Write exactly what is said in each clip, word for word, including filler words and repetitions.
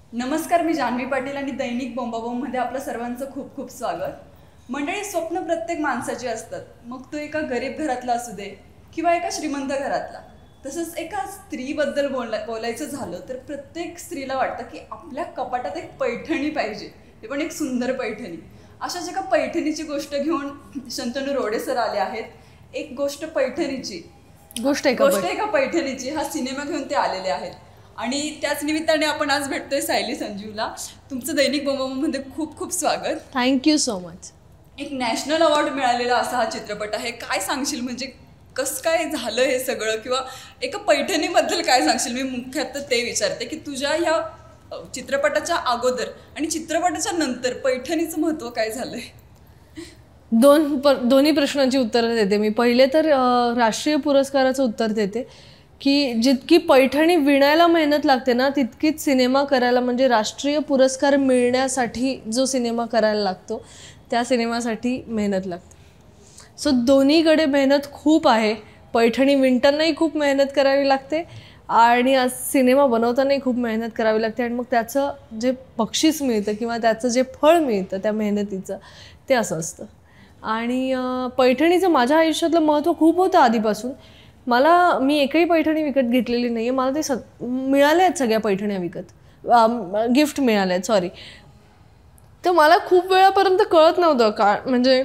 नमस्कार, मी जान्हवी पाटील आणि दैनिक बोंबाबोंबमध्ये आपलं सर्वांचं खूप खूप स्वागत. मंडळी, स्वप्न प्रत्येक माणसाची असतात, मग तो एका गरीब घरातला असू दे किंवा एका श्रीमंत घरातला. तसंच एका स्त्रीबद्दल बोला बोलायचं झालं तर प्रत्येक स्त्रीला वाटतं की आपल्या कपाटात एक पैठणी पाहिजे, ते पण एक सुंदर पैठणी. अशाच एका पैठणीची गोष्ट घेऊन शंतनू रोडे सर आले आहेत. एक गोष्ट पैठणीची गोष्ट एका गोष्ट एका पैठणीची हा सिनेमा घेऊन ते आलेले आहेत. आणि त्याच निमित्ताने आपण आज भेटतोय सायली संजीवला. तुमचं दैनिक बोंबाबोंबमध्ये खूप खूप स्वागत. Thank you so much. एक नॅशनल अवॉर्ड मिळालेला असा हा चित्रपट आहे. काय सांगशील, म्हणजे कसं काय झालं हे सगळं, किंवा एका पैठणीबद्दल काय सांगशील? मी मुख्यतः ते विचारते की तुझ्या ह्या चित्रपटाच्या अगोदर आणि चित्रपटाच्या नंतर पैठणीचं महत्त्व काय झालंय? दोन प दोन्ही प्रश्नांची उत्तरं देते मी. पहिले तर राष्ट्रीय पुरस्काराचं उत्तर देते की जितकी पैठणी विणायला मेहनत लागते ना, तितकीच सिनेमा करायला, म्हणजे राष्ट्रीय पुरस्कार मिळण्यासाठी जो सिनेमा करायला लागतो त्या सिनेमासाठी मेहनत लागते. सो दोन्हीकडे मेहनत खूप आहे. पैठणी विणतानाही खूप मेहनत करावी लागते आणि आज सिनेमा बनवतानाही खूप मेहनत करावी लागते. आणि मग त्याचं जे बक्षीस मिळतं किंवा त्याचं जे फळ मिळतं त्या मेहनतीचं, ते असं असतं. आणि पैठणीचं माझ्या आयुष्यातलं महत्त्व खूप होतं आधीपासून. मला मी एकही पैठणी विकत घेतलेली नाही आहे. मला ते स मिळाल्या आहेत सगळ्या पैठण्या विकत, गिफ्ट मिळाल्या आहेत, सॉरी. तर मला खूप वेळापर्यंत कळत नव्हतं का, म्हणजे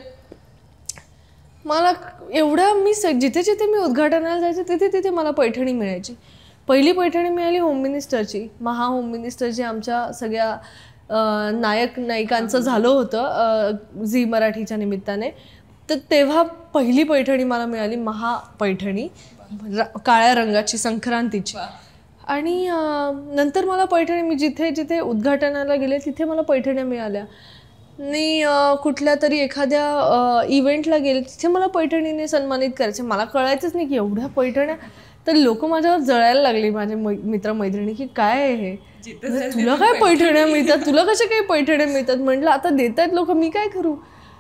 मला एवढ्या मी स जिथे जिथे मी उद्घाटनाला जायचे तिथे तिथे मला पैठणी मिळायची. पहिली पैठणी मिळाली होम मिनिस्टरची. महा होम मिनिस्टर जे आमच्या सगळ्या नायक नायिकांचं झालं होतं झी मराठीच्या निमित्ताने, तर तेव्हा पहिली पैठणी मला मिळाली, महा पैठणी, काळ्या रंगाची, संक्रांतीची. आणि नंतर मला पैठणी, मी जिथे जिथे उद्घाटनाला गेले तिथे मला पैठण्या मिळाल्या. आणि कुठल्या तरी एखाद्या इव्हेंटला गेले तिथे मला पैठणीने सन्मानित करायचे. मला कळायचंच नाही की एवढ्या पैठण्या. तर लोक माझ्यावर जळायला लागली, माझे मै मित्रमैत्रिणी, की काय आहे हे, तुला काय पैठण्या मिळतात, तुला कशा काही पैठण्या मिळतात. म्हटलं आता देत आहेत लोक, मी काय करू.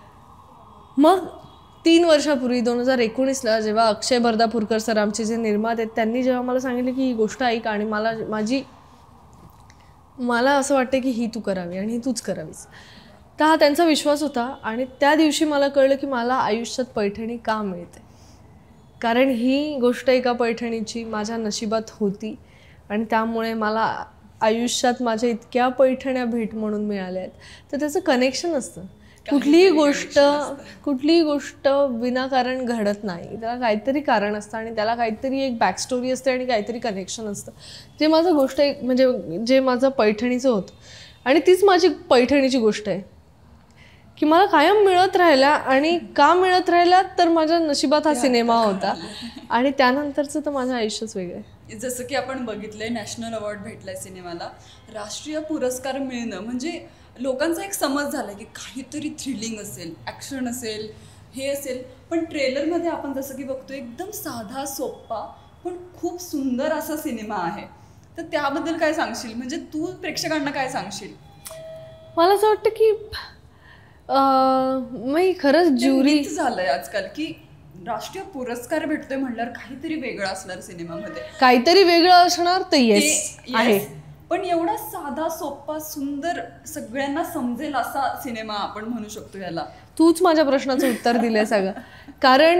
मग तीन वर्षापूर्वी दोन हजार एकोणीसला जेव्हा अक्षय बर्दापूरकर सर, आमचे जे निर्माते आहेत, त्यांनी जेव्हा मला सांगितलं की ही गोष्ट ऐक आणि मला माझी मला असं वाटतं की ही तू करावी आणि ही तूच करावीस, तर हा त्यांचा विश्वास होता. आणि त्या दिवशी मला कळलं की मला आयुष्यात पैठणी का मिळते, कारण ही गोष्ट एका पैठणीची माझ्या नशिबात होती. आणि त्यामुळे मला आयुष्यात माझ्या इतक्या पैठण्या भेट म्हणून मिळाल्या आहेत. तर त्याचं कनेक्शन असतं. कुठलीही गोष्ट कुठलीही गोष्ट विनाकारण घडत नाही, त्याला काहीतरी कारण असतं आणि त्याला काहीतरी एक बॅकस्टोरी असते आणि काहीतरी कनेक्शन असतं. जे माझं गोष्ट एक म्हणजे जे माझं पैठणीचं होतं, आणि तीच माझी पैठणीची गोष्ट आहे की मला कायम मिळत राहिला. आणि का मिळत राहिला, तर माझ्या नशिबात हा सिनेमा होता. आणि त्यानंतरचं तर माझं आयुष्यच वेगळं आहे. जसं की आपण बघितलंय, नॅशनल अवॉर्ड भेटलाय सिनेमाला, राष्ट्रीय पुरस्कार मिळणं म्हणजे लोकांचा एक समज झाला की काहीतरी थ्रिलिंग असेल, ॲक्शन असेल, हे असेल. पण ट्रेलरमध्ये आपण जसं की बघतो, एकदम साधा सोप्पा पण खूप सुंदर असा सिनेमा आहे. तर त्याबद्दल काय सांगशील, म्हणजे तू प्रेक्षकांना काय सांगशील? मला असं वाटतं की मी खरंच ज्युरी झालंय आजकाल की राष्ट्रीय पुरस्कार भेटतोय म्हटल्यावर काहीतरी वेगळं असणार सिनेमामध्ये, काहीतरी वेगळं असणार. तर येस आहे, पण एवढा साधा सोप्पा सुंदर सगळ्यांना समजेल असा सिनेमा आपण म्हणू शकतो याला. तूच माझ्या प्रश्नाचं उत्तर दिलंय सगळं. कारण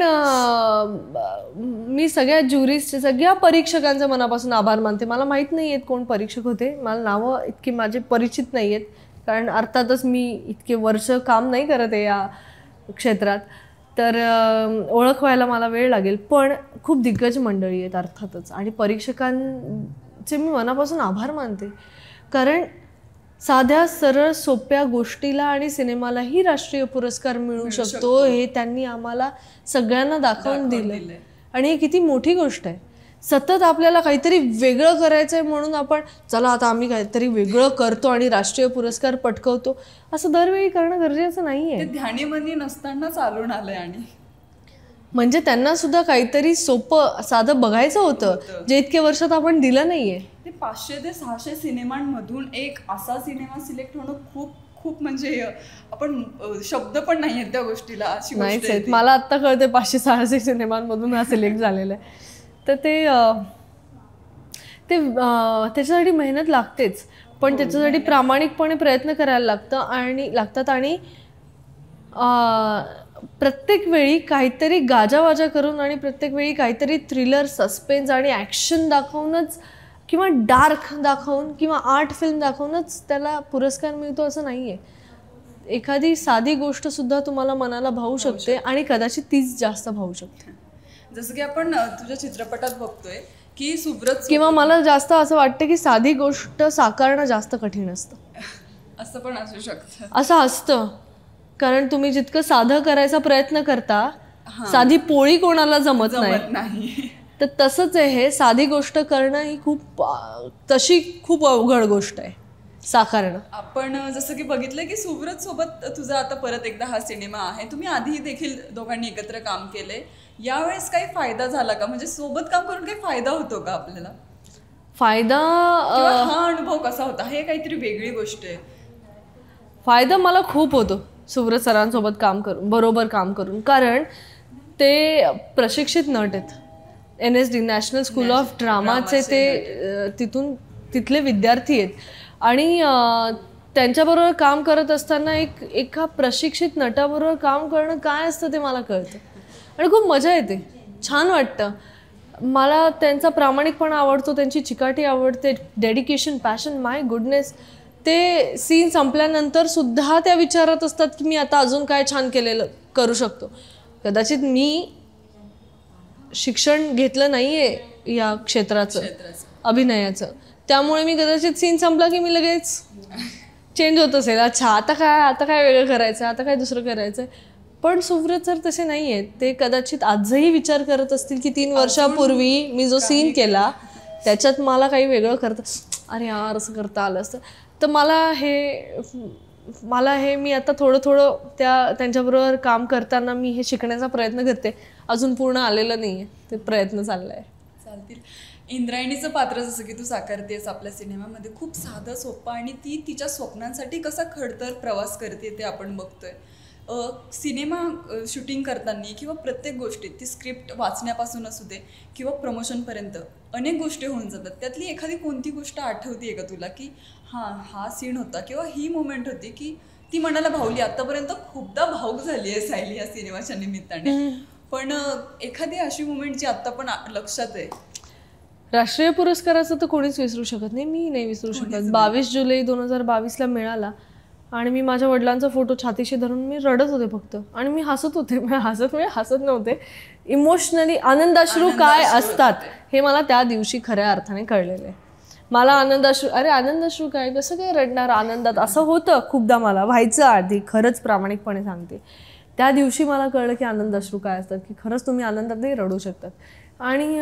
मी सगळ्या ज्युरीजचे, सगळ्या परीक्षकांचे मनापासून आभार मानते. मला माहीत नाही आहेत कोण परीक्षक होते, मला नावं इतकी माझे परिचित नाही आहेत, कारण अर्थातच मी इतके वर्ष काम नाही करत आहे या क्षेत्रात, तर ओळख व्हायला मला वेळ लागेल. पण खूप दिग्गज मंडळी आहेत अर्थातच, आणि परीक्षकांचे मी मनापासून आभार मानते. कारण साध्या सरळ सोप्या गोष्टीला आणि सिनेमालाही राष्ट्रीय पुरस्कार मिळू शकतो हे त्यांनी आम्हाला सगळ्यांना दाखवून दिलं. आणि ही किती मोठी गोष्ट आहे. सतत आपल्याला काहीतरी वेगळं करायचं आहे म्हणून आपण चला आता आम्ही काहीतरी वेगळं करतो आणि राष्ट्रीय पुरस्कार पटकवतो, असं दरवेळी करणं गरजेचं नाही आहे. ते ध्यानीमनी नसताना चालून आलंय. आणि म्हणजे त्यांना सुद्धा काहीतरी सोपं साधं बघायचं होतं, जे इतक्या वर्षात आपण दिलं नाहीये. ते पाचशे ते सहाशे सिनेमांमधून एक असा सिनेमा सिलेक्ट होणं खूप खूप म्हणजे आपण शब्द पण नाही आहेत त्या गोष्टीला. नाहीच आहेत. मला आत्ता कळते पाचशे सहाशे सिनेमांमधून हा सिलेक्ट झालेला आहे. तर ते ते त्याच्यासाठी मेहनत लागतेच. पण त्याच्यासाठी प्रामाणिकपणे प्रयत्न करायला लागतं आणि लागतात आणि प्रत्येक वेळी काहीतरी गाजावाजा करून आणि प्रत्येक वेळी काहीतरी थ्रिलर, सस्पेन्स आणि ॲक्शन दाखवूनच किंवा डार्क दाखवून किंवा आर्ट फिल्म दाखवूनच त्याला पुरस्कार मिळतो असं नाही आहे. एखादी साधी गोष्टसुद्धा तुम्हाला मनाला भावू शकते आणि कदाचित तीच जास्त भावू शकते. जसं की आपण तुझ्या चित्रपटात बघतोय की सुब्रत, किंवा मला जास्त असं वाटतं की साधी गोष्ट साकारणं जास्त कठीण असतं. असं पण असू शकतं. असं असतं, कारण तुम्ही जितकं साधं करायचा प्रयत्न करता, साधी पोळी कोणाला जमत नाही. तर तसंच आहे हे, साधी गोष्ट करणं ही खूप तशी खूप अवघड गोष्ट आहे साकारणं. आपण जसं की बघितलं की सुब्रत सोबत तुझा आता परत एकदा हा सिनेमा आहे. तुम्ही आधीही देखील दोघांनी एकत्र काम केले. यावेळेस काही फायदा झाला का? म्हणजे सोबत काम करून काही फायदा होतो का आपल्याला? फायदा, हा अनुभव कसा होता? हे काहीतरी वेगळी गोष्ट आहे. फायदा मला खूप होतो सुब्रत सरांसोबत काम करून, बरोबर काम करून, कारण ते प्रशिक्षित नट आहेत. N S D national school of ड्रामाचे ते तिथून तिथले विद्यार्थी आहेत आणि त्यांच्याबरोबर काम करत असताना एक एका प्रशिक्षित नटाबरोबर काम करणं काय असतं ते मला कळतं आणि खूप मजा येते, छान वाटतं. मला त्यांचा प्रामाणिकपणा आवडतो, त्यांची चिकाटी आवडते, डेडिकेशन, पॅशन. माय गुडनेस, ते सीन संपल्यानंतर सुद्धा त्या विचारत असतात की मी आता अजून काय छान केलेलं करू शकतो. कदाचित मी शिक्षण घेतलं नाही आहे या क्षेत्राचं, अभिनयाचं, त्यामुळे मी कदाचित सीन संपला की मी लगेच चेंज होत असेल. अच्छा आता काय आता काय वेगळं करायचं, आता काय दुसरं करायचं. पण सुब्रत सर तसे नाही आहेत. ते कदाचित आजही विचार करत असतील की तीन वर्षापूर्वी मी जो सीन केला त्याच्यात मला काही वेगळं करता, अरे यार असं करता आलं असतं. तर मला हे मला हे मी आता थोडं थोडं त्या त्यांच्याबरोबर काम करताना मी हे शिकण्याचा प्रयत्न करते. अजून पूर्ण आलेलं नाही आहे, ते प्रयत्न चाललाय. चालतील. इंद्रायणीचं पात्र जसं की तू साकारतेस आपल्या सिनेमामध्ये, खूप साधं सोपं आणि ती तिच्या स्वप्नांसाठी कसा खडतर प्रवास करते ते आपण बघतोय. सिनेमा शूटिंग करताना किंवा प्रत्येक गोष्टीत ती स्क्रिप्ट वाचण्यापासून असू दे किंवा प्रमोशनपर्यंत अनेक गोष्टी होऊन जातात. त्यातली एखादी कोणती गोष्ट आठवते का तुला की हां हा सीन होता किंवा ही मोमेंट होती की ती मनाला भावली? आतापर्यंत खूपदा भावूक झाली आहे सायली या सिनेमाच्या निमित्ताने, पण एखादी अशी मोमेंट जी आत्ता पण लक्षात आहे? राष्ट्रीय पुरस्काराचं तर कोणीच विसरू शकत नाही, मी नाही विसरू शकत. बावीस जुलै दोन हजार बावीसला मिळाला आणि मी माझ्या वडिलांचा फोटो छातीशी धरून मी रडत होते फक्त, आणि मी हसत होते. मी हसत म्हणजे हसत नव्हते, इमोशनली आनंदाश्रू काय असतात हे मला त्या दिवशी खऱ्या अर्थाने कळलेलं आहे. मला आनंदाश्रू, अरे आनंदाश्रू काय, कसं काय रडणार आनंदात, असं होतं खूपदा, मला व्हायचं आधी, खरंच प्रामाणिकपणे सांगते. त्या दिवशी मला कळलं की आनंदाश्रू काय असतात, की खरंच तुम्ही आनंदातही रडू शकतात. आणि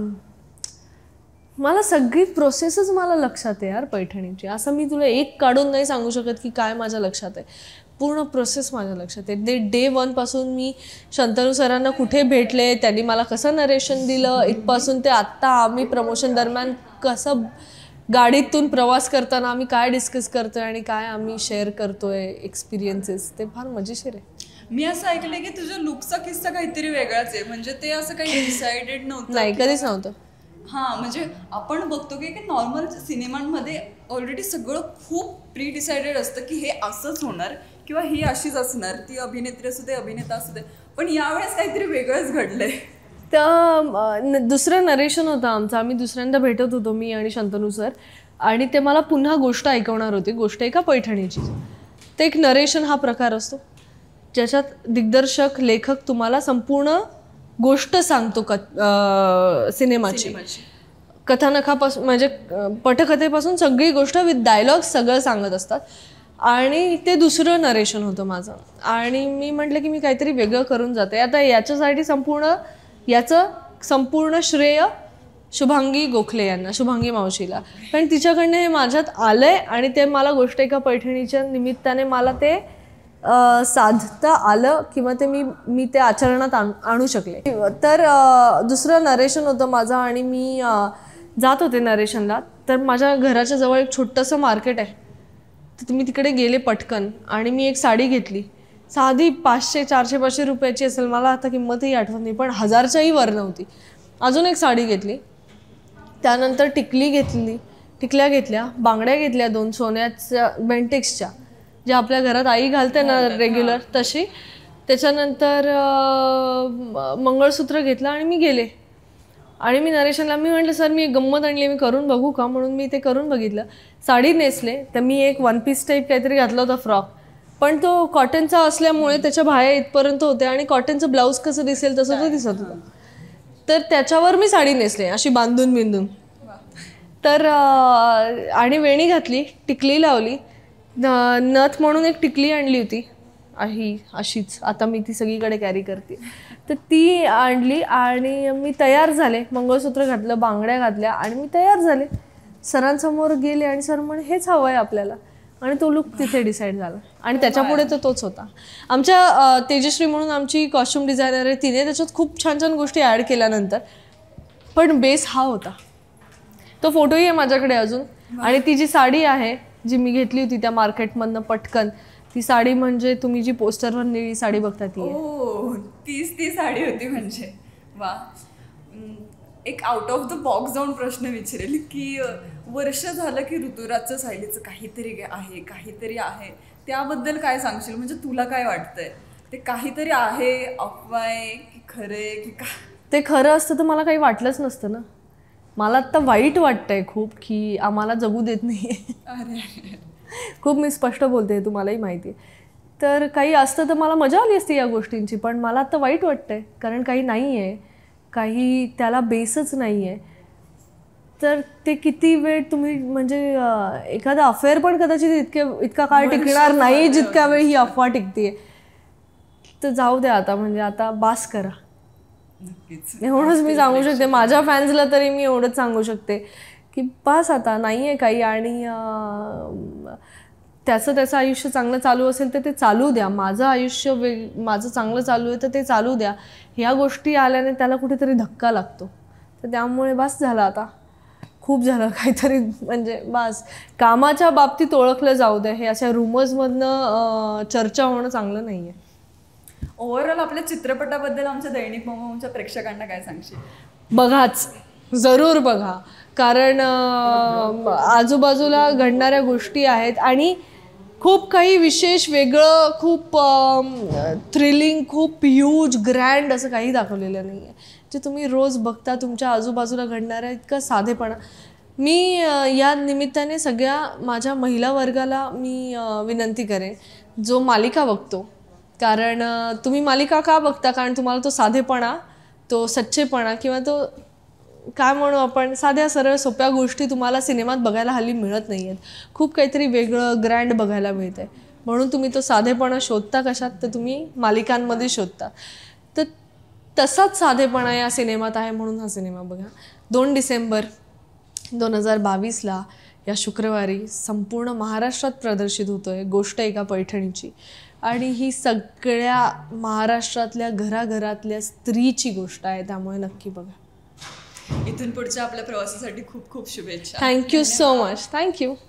मला सगळी प्रोसेसच मला लक्षात आहे यार पैठणीची. असं मी तुला एक काढून नाही सांगू शकत की काय माझ्या लक्षात आहे, पूर्ण प्रोसेस माझ्या लक्षात आहे. ते डे वनपासून मी शंतनू सरांना कुठे भेटले, त्यांनी मला कसं नरेशन दिलं, इथपासून ते आत्ता आम्ही प्रमोशन दरम्यान कसं गाडीतून प्रवास करताना आम्ही काय डिस्कस करतोय आणि काय आम्ही शेअर करतोय एक्सपिरियन्सेस, ते फार मजेशीर आहे. मी असं ऐकलंय की तुझ्या लुकचा किस्सा काहीतरी वेगळाच आहे, म्हणजे ते असं काही डिसाइडेड नव्हतं? नाही, कधीच नव्हतं. हां, म्हणजे आपण बघतो की नॉर्मल सिनेमांमध्ये ऑलरेडी सगळं खूप प्री डिसाइडेड असतं की हे असंच होणार किंवा ही अशीच असणार, ती अभिनेत्री असू दे अभिनेता असू दे, पण यावेळेस काहीतरी वेगळंच घडलंय. तर दुसरं नरेशन होतं आमचं, आम्ही दुसऱ्यांदा भेटत होतो मी आणि शंतनू सर, आणि ते मला पुन्हा गोष्ट ऐकवणार होते, गोष्ट एका पैठणीची. ते एक नरेशन हा प्रकार असतो ज्याच्यात दिग्दर्शक लेखक तुम्हाला संपूर्ण गोष्ट सांगतो क सिनेमाची, कथानकापासून म्हणजे पटकथेपासून सगळी गोष्ट विथ डायलॉग सगळं सांगत असतात. आणि ते दुसरं नरेशन होतं माझं, आणि मी म्हटलं की मी काहीतरी वेगळं करून जाते. आता याच्यासाठी संपूर्ण याचं संपूर्ण श्रेय शुभांगी गोखले यांना, शुभांगी मावशीला, पण तिच्याकडनं हे माझ्यात आलंय आणि ते मला गोष्ट एका पैठणीच्या निमित्ताने मला ते साधता आलं किंवा ते मी मी ते आचरणात आणू शकले. तर दुसरं नरेशन होतं माझं, आणि मी जात होते नरेशनला. तर माझ्या घराच्या जवळ एक छोटंसं मार्केट आहे, तर मी तिकडे गेले पटकन, आणि मी एक साडी घेतली. साधी पाचशे चारशे पाचशे रुपयाची असेल, मला आता किंमतही आठवत नाही, पण हजारच्याही वर नव्हती. अजून एक साडी घेतली, त्यानंतर टिकली घेतली, टिकल्या घेतल्या, बांगड्या घेतल्या दोन सोन्याच्या बेंटेक्सच्या, ज्या आपल्या घरात आई घालते ना रेग्युलर तशी. त्याच्यानंतर मंगळसूत्र घेतलं आणि मी गेले. आणि मी नरेशनला मी म्हटलं सर मी एक गंमत आणली, मी करून बघू का, म्हणून मी ते करून बघितलं. साडी नेसले तर मी एक वन पीस टाईप काहीतरी घातला होता फ्रॉक, पण तो कॉटनचा असल्यामुळे त्याच्या बाहेर इथपर्यंत होते आणि कॉटनचं ब्लाऊज कसं दिसेल तसं तो दिसत होतं. तर त्याच्यावर मी साडी नेसले अशी बांधून बिंदून. तर आणि वेणी घातली, टिकली लावली, नथ म्हणून एक टिकली आणली होती ही अशीच, आता मी ती सगळीकडे कॅरी करते. तर ती आणली आणि मी तयार झाले, मंगळसूत्र घातलं, बांगड्या घातल्या आणि मी तयार झाले. सरांसमोर गेले आणि सर म्हणे हेच हवं आहे आपल्याला, आणि तो लुक तिथे डिसाईड झाला. आणि त्याच्यापुढे तर तोच होता. आमच्या तेजश्री म्हणून आमची कॉस्ट्युम डिझायनर आहे, तिने त्याच्यात खूप छान छान गोष्टी ॲड केल्यानंतर, पण बेस हा होता. तो फोटोही आहे माझ्याकडे अजून. आणि ती जी साडी आहे जी मी घेतली होती त्या मार्केटमधनं पटकन, ती साडी म्हणजे तुम्ही जी पोस्टरवर निळी साडी बघता ती आहे. तीच ती साडी होती म्हणजे. वा. एक आउट ऑफ द बॉक्स जाऊन प्रश्न विचारेल की वर्ष झालं की ऋतुराजचं सायलीचं काहीतरी आहे काहीतरी आहे, त्याबद्दल काय सांगशील? म्हणजे तुला काय वाटतंय ते काहीतरी आहे, अफवा आहे की खरंय की का? ते खरं असतं तर मला काही वाटलंच नसतं ना. मला आत्ता वाईट वाटतंय खूप की आम्हाला जगू देत नाही. अरे खूप मी स्पष्ट बोलते, तुम्हालाही माहिती आहे. तर काही असतं तर मला मजा आली असती या गोष्टींची, पण मला आत्ता वाईट वाटतंय कारण काही नाही आहे, काही त्याला बेसच नाही आहे. तर ते किती वेळ तुम्ही म्हणजे एखादा अफेअर पण कदाचित इतके इतका काळ टिकणार नाही जितका वेळ ही अफवा टिकते. तर जाऊ द्या आता, म्हणजे आता बास करा. एवढंच मी सांगू शकते माझ्या फॅन्सला, तरी मी एवढंच सांगू शकते की बस आता नाही आहे काही. आणि त्याचं त्याचं आयुष्य चांगलं चालू असेल तर ते चालू द्या. माझं आयुष्य वेग माझं चांगलं चालू आहे तर ते चालू द्या. ह्या गोष्टी आल्याने त्याला कुठेतरी धक्का लागतो. तर त्यामुळे बस झालं आता, खूप झालं काहीतरी, म्हणजे बस. कामाच्या बाबतीत ओळखलं जाऊ द्या, हे अशा रुमर्समधनं चर्चा होणं चांगलं नाही आहे. ओव्हरऑल आपल्या चित्रपटाबद्दल आमच्या दैनिक मॉमच्या प्रेक्षकांना काय सांगशील? बघाच, जरूर बघा, कारण आजूबाजूला घडणाऱ्या गोष्टी आहेत आणि खूप काही विशेष वेगळं, खूप थ्रिलिंग, खूप ह्यूज ग्रँड असं काही दाखवलेलं नाही आहे. जे तुम्ही रोज बघता तुमच्या आजूबाजूला घडणाऱ्या इतका साधेपणा. मी या निमित्ताने सगळ्या माझ्या महिला वर्गाला मी विनंती करेन जो मालिका बघतो, कारण तुम्ही मालिका का बघता? कारण तुम्हाला तो साधेपणा, तो सच्चेपणा किंवा तो काय म्हणू आपण, साध्या सरळ सोप्या गोष्टी तुम्हाला सिनेमात बघायला हल्ली मिळत नाही आहेत. खूप काहीतरी वेगळं ग्रँड बघायला मिळतं आहे. म्हणून तुम्ही तो साधेपणा शोधता कशात? तर तुम्ही मालिकांमध्ये शोधता. तर तसाच साधेपणा या सिनेमात आहे, म्हणून हा सिनेमा बघा. दोन डिसेंबर दोन हजार बावीसला या शुक्रवारी संपूर्ण महाराष्ट्रात प्रदर्शित होतो आहे गोष्ट एका पैठणीची. आणि ही सगळ्या महाराष्ट्रातल्या घराघरातल्या स्त्रीची गोष्ट आहे, त्यामुळे नक्की बघा. इथून पुढच्या आपल्या प्रवासासाठी खूप खूप शुभेच्छा. Thank you so much. थँक्यू.